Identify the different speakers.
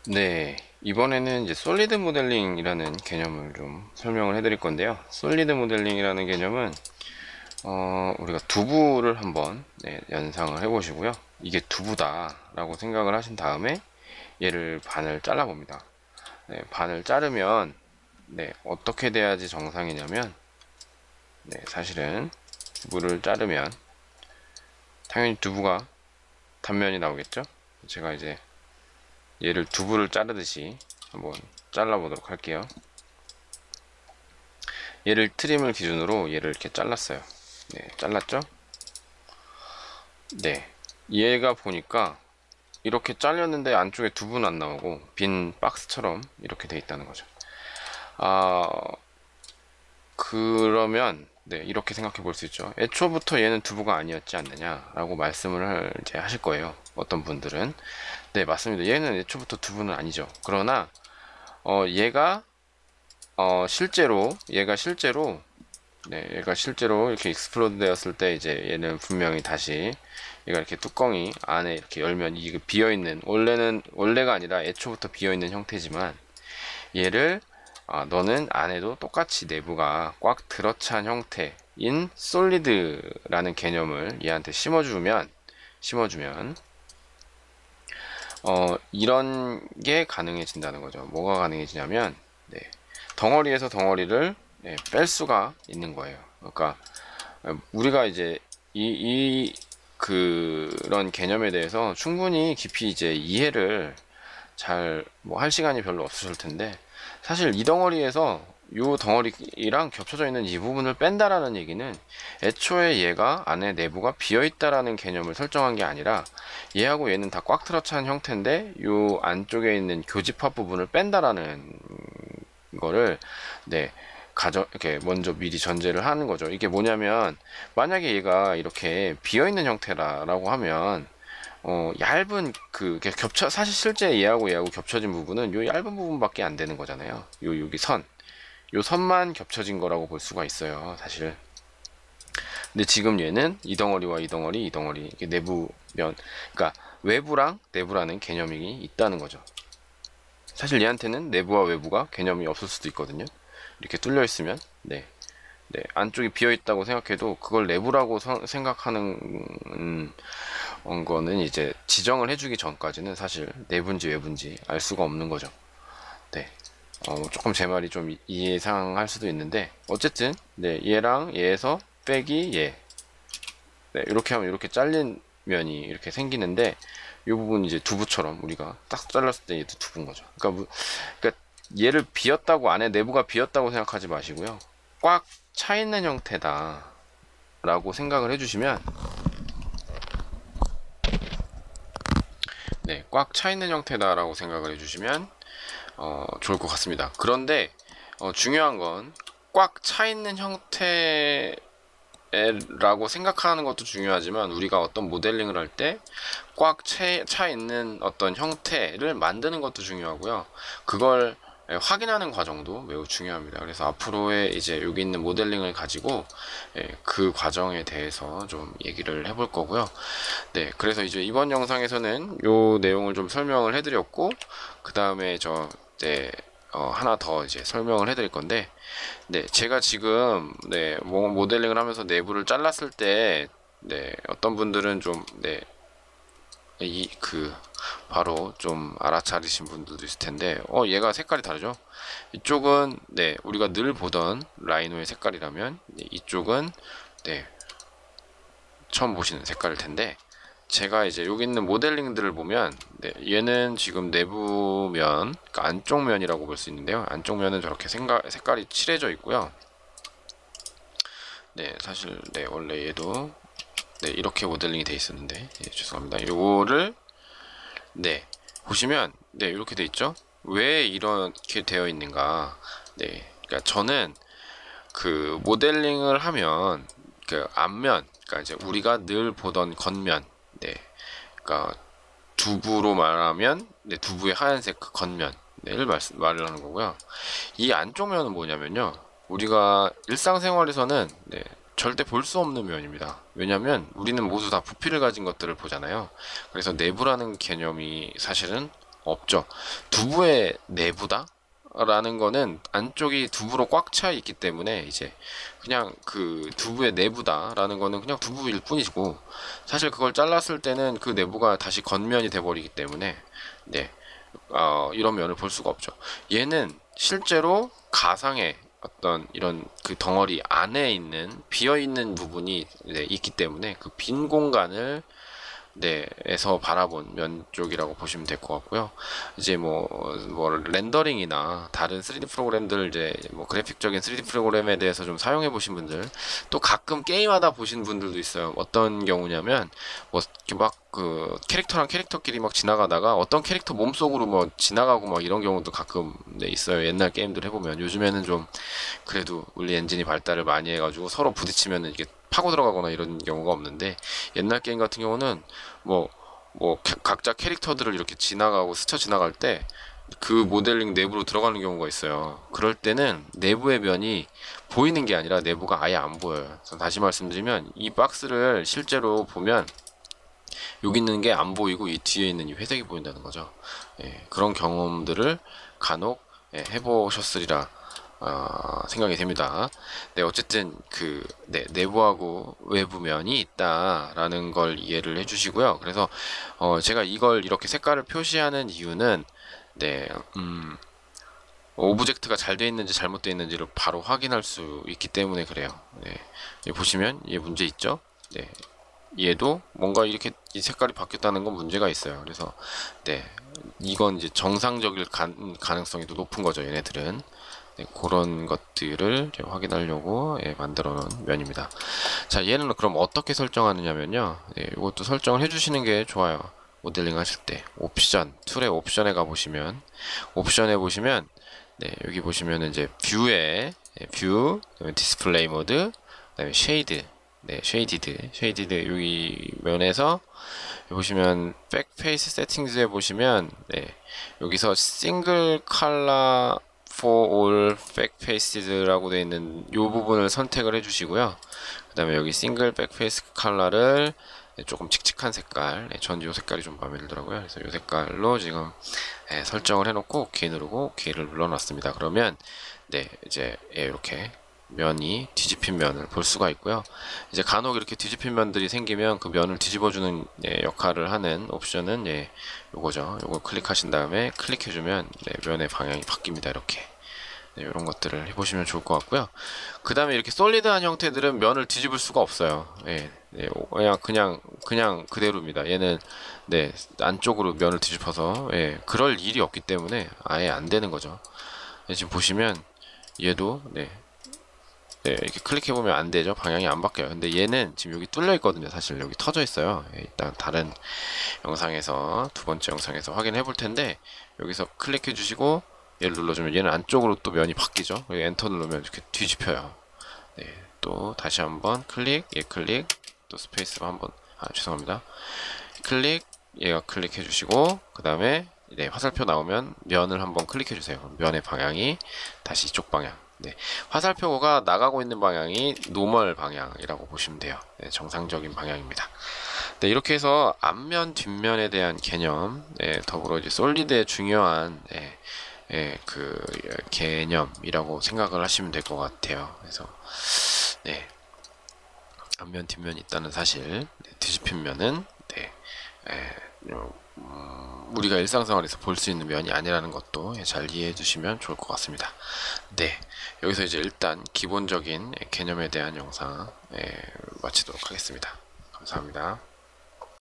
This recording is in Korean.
Speaker 1: 네, 이번에는 이제 솔리드 모델링이라는 개념을 좀 설명을 해드릴 건데요. 솔리드 모델링이라는 개념은 우리가 두부를 한번 연상을 해보시고요. 이게 두부다라고 생각을 하신 다음에 얘를 반을 잘라 봅니다. 반을 자르면 어떻게 돼야지 정상이냐면 사실은 두부를 자르면 당연히 두부가 단면이 나오겠죠. 제가 이제 얘를 두부를 자르듯이 한번 잘라 보도록 할게요. 얘를 트림을 기준으로 얘를 이렇게 잘랐어요. 잘랐죠? 얘가 보니까 이렇게 잘렸는데 안쪽에 두부는 안 나오고 빈 박스처럼 이렇게 돼 있다는 거죠. 그러면 이렇게 생각해 볼 수 있죠. 애초부터 얘는 두부가 아니었지 않느냐라고 말씀을 이제 하실 거예요. 어떤 분들은 맞습니다. 얘는 애초부터 두부는 아니죠. 그러나 얘가 실제로 이렇게 익스플로드 되었을 때 이제 얘는 분명히 다시 얘가 이렇게 뚜껑이 안에 이렇게 열면 이게 비어있는 원래가 아니라 애초부터 비어있는 형태지만 얘를 너는 안에도 똑같이 내부가 꽉 들어찬 형태인 솔리드라는 개념을 얘한테 심어주면 이런 게 가능해진다는 거죠. 뭐가 가능해지냐면 덩어리에서 덩어리를 뺄 수가 있는 거예요. 그러니까 우리가 이제 그런 개념에 대해서 충분히 깊이 이제 이해를 잘 뭐 할 시간이 별로 없으실 텐데, 사실 이 덩어리에서 요 덩어리랑 겹쳐져 있는 이 부분을 뺀다라는 얘기는 애초에 얘가 안에 내부가 비어 있다라는 개념을 설정한 게 아니라 얘하고 얘는 다 꽉 들어찬 형태인데 요 안쪽에 있는 교집합 부분을 뺀다라는 거를 이렇게 먼저 미리 전제를 하는 거죠. 이게 뭐냐면, 만약에 얘가 이렇게 비어 있는 형태라고 하면 얇은 사실 실제 얘하고 겹쳐진 부분은 요 얇은 부분밖에 안 되는 거잖아요. 여기 요 선만 겹쳐진 거라고 볼 수가 있어요, 사실. 근데 지금 얘는 이 덩어리와 이 덩어리, 이게 내부면, 그러니까 외부랑 내부라는 개념이 있다는 거죠. 사실 얘한테는 내부와 외부가 개념이 없을 수도 있거든요. 이렇게 뚫려 있으면, 안쪽이 비어 있다고 생각해도 그걸 내부라고 생각하는 거는 이제 지정을 해주기 전까지는 사실 내부인지 외부인지 알 수가 없는 거죠. 조금 제 말이 좀 이해상할 수도 있는데, 어쨌든 얘랑 얘에서 빼기 얘, 이렇게 하면 이렇게 잘린 면이 이렇게 생기는데, 이 부분 이제 두부처럼 우리가 딱 잘랐을 때 얘도 두부인 거죠. 그러니까 얘를 비었다고, 안에 내부가 비었다고 생각하지 마시고요. 꽉 차 있는 형태다 라고 생각을 해주시면, 꽉 차 있는 형태다 라고 생각을 해주시면 좋을 것 같습니다. 그런데 중요한 건 꽉 차 있는 형태라고 생각하는 것도 중요하지만, 우리가 어떤 모델링을 할 때 꽉 차 있는 어떤 형태를 만드는 것도 중요하고요. 그걸 확인하는 과정도 매우 중요합니다. 그래서 앞으로의 이제 여기 있는 모델링을 가지고 그 과정에 대해서 좀 얘기를 해볼 거고요. 그래서 이제 이번 영상에서는 요 내용을 좀 설명을 해드렸고, 그 다음에 하나 더 이제 설명을 해드릴 건데, 제가 지금 모델링을 하면서 내부를 잘랐을 때 어떤 분들은 좀 바로 좀 알아차리신 분들도 있을 텐데, 얘가 색깔이 다르죠. 이쪽은 우리가 늘 보던 라이노의 색깔이라면 이쪽은 처음 보시는 색깔일 텐데, 제가 이제 여기 있는 모델링들을 보면 얘는 지금 내부면, 그러니까 안쪽 면이라고 볼 수 있는데요. 안쪽 면은 저렇게 색깔이 칠해져 있고요. 사실 원래 얘도 이렇게 모델링이 돼 있었는데, 죄송합니다. 요거를 보시면 이렇게 돼 있죠. 왜 이렇게 되어 있는가? 그러니까 저는 그 모델링을 하면 그 앞면, 그러니까 이제 우리가 늘 보던 겉면, 그러니까 두부로 말하면 두부의 하얀색 그 겉면을 말을 하는 거고요. 이 안쪽 면은 뭐냐면요, 우리가 일상생활에서는 절대 볼 수 없는 면입니다. 왜냐면 우리는 모두 다 부피를 가진 것들을 보잖아요. 그래서 내부라는 개념이 사실은 없죠. 두부의 내부다? 라는 거는 안쪽이 두부로 꽉 차 있기 때문에 이제 그냥 그 두부의 내부다라는 거는 그냥 두부일 뿐이고, 사실 그걸 잘랐을 때는 그 내부가 다시 겉면이 돼 버리기 때문에 네, 이런 면을 볼 수가 없죠. 얘는 실제로 가상의 어떤 이런 그 덩어리 안에 있는 비어 있는 부분이 네, 있기 때문에 그 빈 공간을 네, 에서 바라본 면 쪽이라고 보시면 될 것 같고요. 이제 뭐 렌더링이나 다른 3D 프로그램들, 이제 뭐 그래픽적인 3D 프로그램에 대해서 좀 사용해 보신 분들, 또 가끔 게임하다 보신 분들도 있어요. 어떤 경우냐면, 뭐, 이렇게 막 그 캐릭터랑 캐릭터끼리 막 지나가다가 어떤 캐릭터 몸속으로 뭐 지나가고 막 이런 경우도 가끔 네, 있어요. 옛날 게임들 해보면. 요즘에는 좀 그래도 우리 엔진이 발달을 많이 해가지고 서로 부딪히면은 이게 파고 들어가거나 이런 경우가 없는데, 옛날 게임 같은 경우는 각자 캐릭터들을 이렇게 지나가고 스쳐 지나갈 때 그 모델링 내부로 들어가는 경우가 있어요. 그럴 때는 내부의 면이 보이는 게 아니라 내부가 아예 안 보여요. 다시 말씀드리면, 이 박스를 실제로 보면 여기 있는 게 안 보이고 이 뒤에 있는 이 회색이 보인다는 거죠. 예, 그런 경험들을 간혹 해보셨으리라 생각이 됩니다. 네, 어쨌든 내부하고 외부면이 있다라는 걸 이해를 해주시고요. 그래서 제가 이걸 이렇게 색깔을 표시하는 이유는 네, 오브젝트가 잘 되어 있는지 잘못되어 있는지를 바로 확인할 수 있기 때문에 그래요. 네, 여기 보시면 얘 문제 있죠? 네, 얘도 뭔가 이렇게 이 색깔이 바뀌었다는 건 문제가 있어요. 그래서 네, 이건 이제 정상적일 가능성이 더 높은 거죠, 얘네들은. 네, 그런 것들을 확인하려고 만들어 놓은 면입니다. 자, 얘는 그럼 어떻게 설정하느냐면요, 네, 이것도 설정을 해주시는 게 좋아요. 모델링 하실 때 옵션, 툴의 옵션에 가보시면, 옵션에 보시면 네, 여기 보시면 이제 뷰에 뷰, 디스플레이 모드, 그다음에 쉐이드, 네, 쉐이디드 여기 면에서 보시면 백페이스 세팅즈에 보시면 네, 여기서 싱글 컬러 for all backfaces라고 되어 있는 이 부분을 선택을 해주시고요. 그 다음에 여기 싱글 백페이스 컬러를 조금 칙칙한 색깔, 전 이 색깔이 좀 마음에 들더라고요. 그래서 이 색깔로 지금 설정을 해놓고 OK 누르고 OK를 눌러놨습니다. 그러면 네, 이제 이렇게 면이 뒤집힌 면을 볼 수가 있고요. 이제 간혹 이렇게 뒤집힌 면들이 생기면 그 면을 뒤집어주는 역할을 하는 옵션은 요거죠. 요거 클릭하신 다음에 클릭해주면 면의 방향이 바뀝니다. 이렇게 이런 것들을 해보시면 좋을 것 같고요. 그 다음에 이렇게 솔리드한 형태들은 면을 뒤집을 수가 없어요. 그냥 그대로입니다. 얘는 안쪽으로 면을 뒤집어서 그럴 일이 없기 때문에 아예 안 되는 거죠. 지금 보시면 얘도 이렇게 클릭해보면 안 되죠. 방향이 안 바뀌어요. 근데 얘는 지금 여기 뚫려 있거든요. 사실 여기 터져 있어요. 일단 다른 영상에서, 두 번째 영상에서 확인해 볼 텐데, 여기서 클릭해 주시고 얘를 눌러주면 얘는 안쪽으로 또 면이 바뀌죠. 여기 엔터 누르면 이렇게 뒤집혀요. 또 다시 한번 클릭, 클릭, 또 스페이스로 한번, 죄송합니다. 클릭, 얘가 클릭해 주시고, 그 다음에 화살표 나오면 면을 한번 클릭해 주세요. 면의 방향이 다시 이쪽 방향. 화살표가 나가고 있는 방향이 노멀 방향이라고 보시면 돼요. 정상적인 방향입니다. 이렇게 해서 앞면, 뒷면에 대한 개념, 더불어 이제 솔리드의 중요한 그 개념이라고 생각을 하시면 될 것 같아요. 그래서 앞면, 뒷면이 있다는 사실, 뒤집힌 면은 우리가 일상생활에서 볼 수 있는 면이 아니라는 것도 잘 이해해 주시면 좋을 것 같습니다. 여기서 이제 일단 기본적인 개념에 대한 영상 마치도록 하겠습니다. 감사합니다.